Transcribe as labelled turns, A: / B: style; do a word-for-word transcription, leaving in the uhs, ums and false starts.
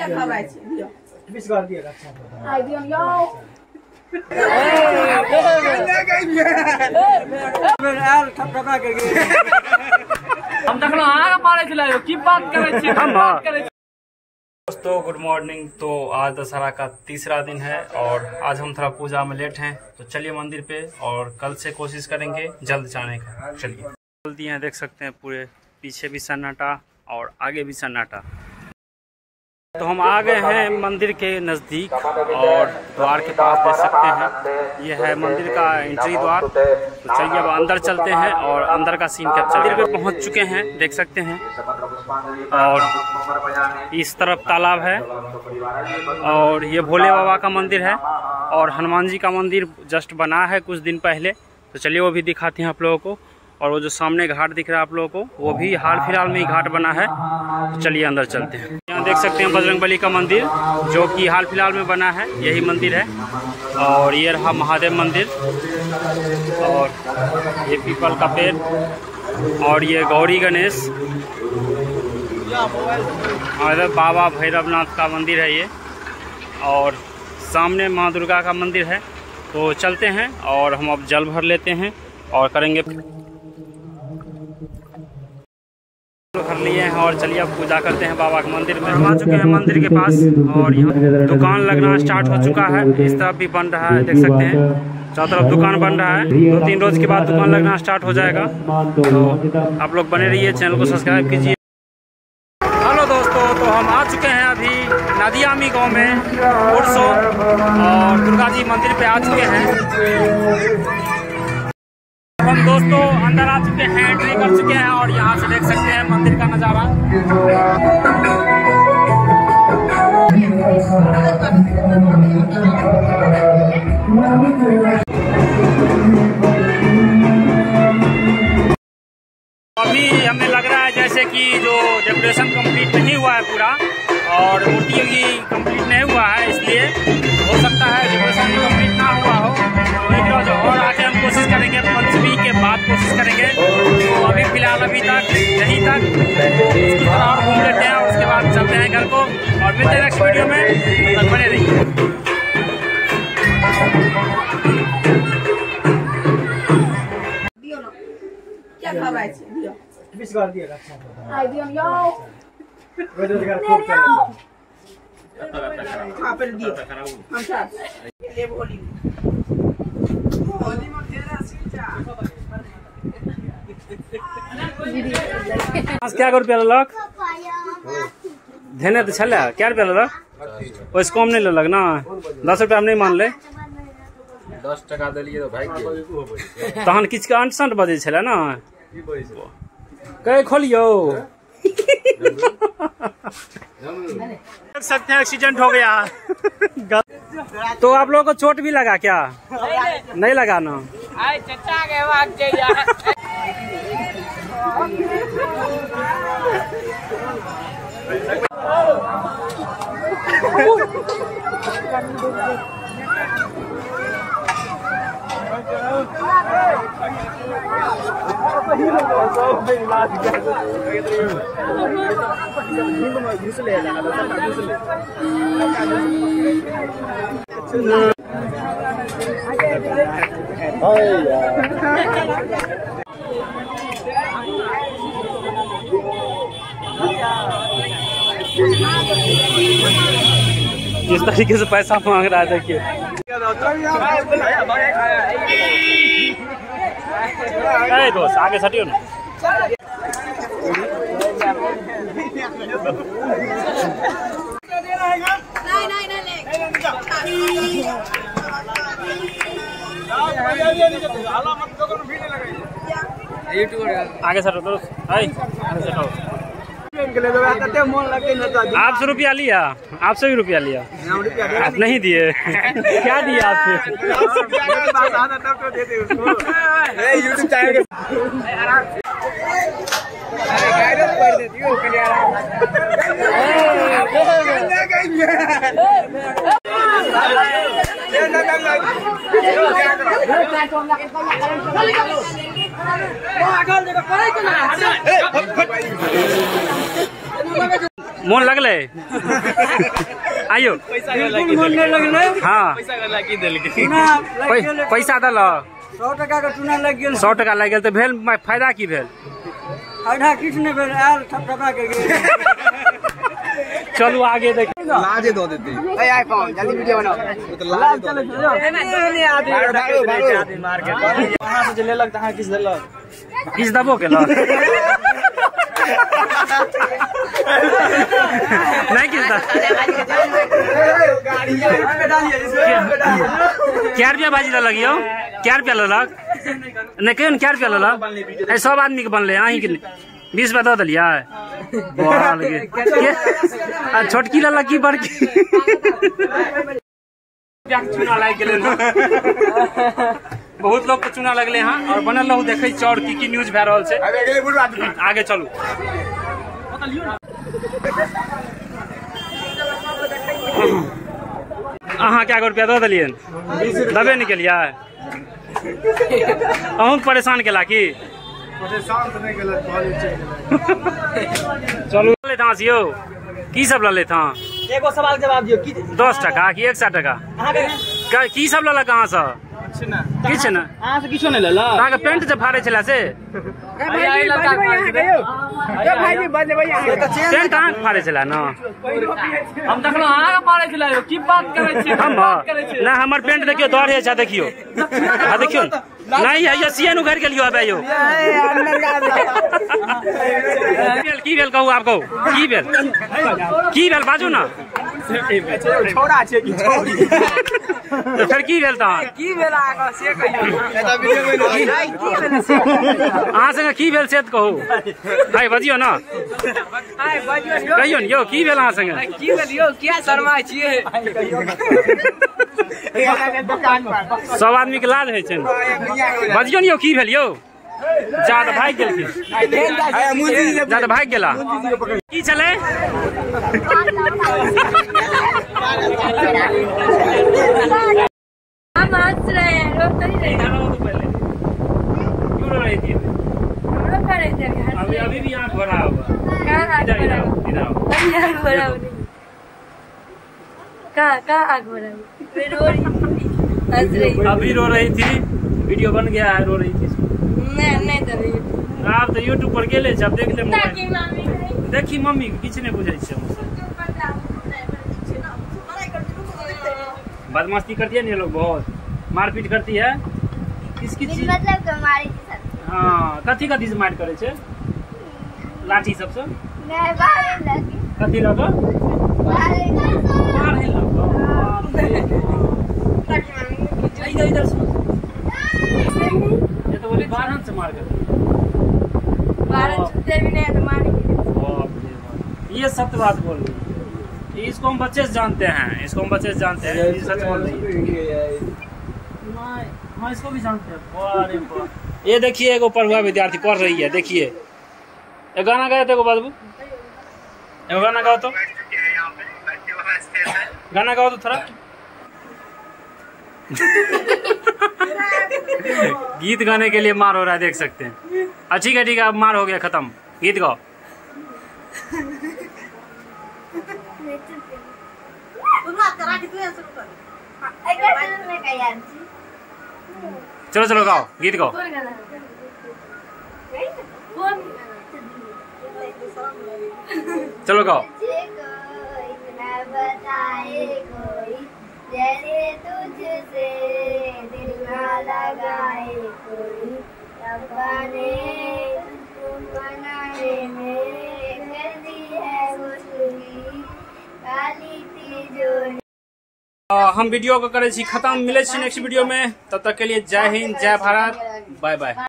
A: क्या खवाए छी दियो बीस कर दिए अच्छा आई दियो यो
B: हम तक आगे मारे चला की बात करे छी हम बात करे। दोस्तों गुड मॉर्निंग। तो आज दशहरा का तीसरा दिन है और आज हम थोड़ा पूजा में लेट हैं, तो चलिए मंदिर पे और कल से कोशिश करेंगे जल्द जाने का। चलिए जल्दी हैं, देख सकते हैं पूरे पीछे भी सन्नाटा और आगे भी सन्नाटा। तो हम आ गए हैं मंदिर के नज़दीक और द्वार के पास देख सकते हैं ये है मंदिर का एंट्री द्वार। तो चलिए अब अंदर चलते हैं और अंदर का सीन कैप्चर। मंदिर पे पहुंच चुके हैं, देख सकते हैं, और इस तरफ तालाब है और ये भोले बाबा का मंदिर है और हनुमान जी का मंदिर जस्ट बना है कुछ दिन पहले। तो चलिए वो भी दिखाते हैं आप लोगों को। और वो जो सामने घाट दिख रहा है आप लोगों को, वो भी हाल फिलहाल में ही घाट बना है। तो चलिए अंदर चलते हैं। यहाँ देख सकते हैं बजरंगबली का मंदिर जो कि हाल फिलहाल में बना है, यही मंदिर है। और ये रहा महादेव मंदिर और ये पीपल का पेड़ और ये गौरी गणेश और बाबा भैरवनाथ का मंदिर है ये। और सामने माँ दुर्गा का मंदिर है। तो चलते हैं और हम अब जल भर लेते हैं और करेंगे भर लिए हैं और चलिए अब पूजा करते हैं बाबा के मंदिर में। हम आ चुके हैं मंदिर के पास और यहाँ दुकान लगना स्टार्ट हो चुका है। इस तरफ भी बन रहा है, देख सकते हैं चारों तरफ दुकान बन रहा है। दो तीन रोज के बाद दुकान लगना स्टार्ट हो जाएगा। तो आप लोग बने रहिए, चैनल को सब्सक्राइब कीजिए। हेलो दोस्तों, तो हम आ चुके हैं अभी नदियामी गाँव में पुरसो और दुर्गा जी मंदिर पे आ चुके हैं। हम दोस्तों अंदर आ चुके हैं, एंट्री कर चुके हैं और यहाँ से देख सकते हैं मंदिर का नज़ारा। अभी हमें लग रहा है जैसे कि जो डेकोरेशन कंप्लीट नहीं हुआ है पूरा और मूर्ति भी कंप्लीट नहीं हुआ है, इसलिए हो सकता है डेकोरेशन भी कंप्लीट ना हुआ हो। तो एक रोज और आगे हम कोशिश करेंगे, पंचमी के बाद कोशिश करेंगे। तो अभी फिलहाल अभी तक यहीं तक कुछ थोड़ा और घूम लेते हैं और उसके बाद चलते हैं घर को और मिलते हैं नेक्स्ट वीडियो में। तब बने रहिए।
A: क्या खवाए छी दियो बीस कर दिए अच्छा आई दियो यो हां पर दिए हम साथ ले बोली बोली में तेरा सीचा
B: आज क्या रुपया लेलक धेने तो छले क्या रुपया लेलक ओइस कम नहीं लेलक ना। दस रुपया में नहीं मान ले,
C: दस टका दिलिए तो भाग गेल।
B: तहन किछ के अंटसंट बजे छले ना कहे खोलियो। देख सकते हैं एक्सीडेंट हो गया। तो आप लोगों को चोट भी लगा क्या? नहीं लगा ना। किस तरीके से पैसा मांग रहा है देखिए। अरे दोस्त आगे सटियो ना।
A: नहीं नहीं नहीं
B: आगे सटो दोस्त, आगे सटो। आप सौ रुपया लिया, आपसे भी रुपया लिया, आप नहीं दिए। क्या दिया आपसे?
C: यूट्यूब चैनल
B: मोन लगले आइयो हाँ पैसा दल
D: सौ टका का चूना लग गया
B: सौ टका लग गया तो भेल फायदा की भेल
D: फायदा किछु नहीं भेल आयल ठपठपा के गेल
B: चलू आगे देख
C: लाजे दो देते
D: ए आईफोन जल्दी वीडियो बनाओ
C: तो लाजे दो
D: मार के वहां से जे लेलक तहां किस देलक
B: किस दबो केलक नहीं किस दा क्या रुपया बाजी लग यो क्या रुपया ललक नहीं कहियो क्या रुपया ललक सब आदमी के बनले अहीं के बीस रुपया दे दिलिया छोटकी ललक की बड़की चूना लाग गेलै बहुत लोग के चूना लगले हाँ और बनल रहू देखे चौर की की न्यूज भै रहल छै आगे चलू अहाँ क्या रुपया दे दिलियै दबे नहीं केलियै अहूँ परेशान केला की चलू लेता यौ की सब लले था
D: एगो सवाल जवाब दियो की
B: दस टका की एक सौ टका की सब ललक अहाँ से किछु ने
D: अहाँ से किछो नहीं लेलक
B: अहाँके पेंट जे फाड़े छला से पेंट अहाँ फाड़े छला न
E: हम देखलहुँ अहाँ फाड़े छला यौ की बात करै छी
B: हम नहीं हमर पेंट देखियो दौड़ है देखियो हाँ देखियो नहीं है ये सीएन उघर के लियो अब यो की भेल कहू आप कहू की भेल की भेल बाजू ना
D: छोड़ा छै कि छोड़ी
B: तो फिर की भेल तहाँ
D: की भेल आगा से कहियो
B: अहाँ संगे की भेल से कहू भाई बजियो ना
D: आइ बजियो
B: कहियो ने यौ की भेल अहाँ संगे
D: की भेल यौ किया शर्मा छियै
B: सब आदमी के लाज है छै बजियो ने यौ की भेल यौ ज्यादा भाग गेलखिन ज्यादा भाग गेला की छलै
A: हम हंस रहे हैं रोक तो नहीं रहे
B: क्यों रो रही थी
A: रोक कर रहे थे
B: अभी अभी भी आँख भरा हुआ
A: कहाँ आग
B: इधर
A: भरा
B: इधर इधर आओ।
A: अभी आग भरा कहाँ कहाँ आग भरा मैं रो रही थी हंस रही
B: अभी रो रही थी वीडियो बन गया है रो रही थी
A: नहीं नहीं तभी
B: आप तो यूट्यूब पर गेले अब देख ले
A: ताकि मम्मी
B: देखी मम्मी किछु नहीं बुझे छै बदमाशी करती है ना ये लोग बहुत मारपीट करती है किसकी चीज
A: मतलब तुम्हारी
B: हाँ कथी कथी से मार करे छे लाठी सबसे कथी लग इधर इधर सुन ये तो बोली बारहन से मार कर
A: बारह छुट्टे भी नहीं तो मारेंगे
B: ये सत्य बात बोल रही है इसको हम बच्चे से जानते हैं इसको हम बच्चे से जानते हैं ये सच बोल रही है हाँ इसको भी जानते हैं ये देखिए एगो पढ़ुआ विद्यार्थी पढ़ रही है देखिए एक गाना गाया था एगो बाबू एगो गाना गाओ तो गाना गाओ तो थोड़ा गीत गाने के लिए मार हो रहा है देख सकते हैं ठीक है ठीक है अब मार हो गया खत्म गीत गाओ चलो चलो गाओ गीत गाओ चलो गाओ
A: जैसे तुझसे दिल ना लगाए कोई अपने तुझको बनाने में कर दी है मुश्किल काली तिजोरी।
B: हम वीडियो को करे छी खत्म मिले छी नेक्स्ट वीडियो में तब तक के लिए जय हिंद जय भारत बाय बाय।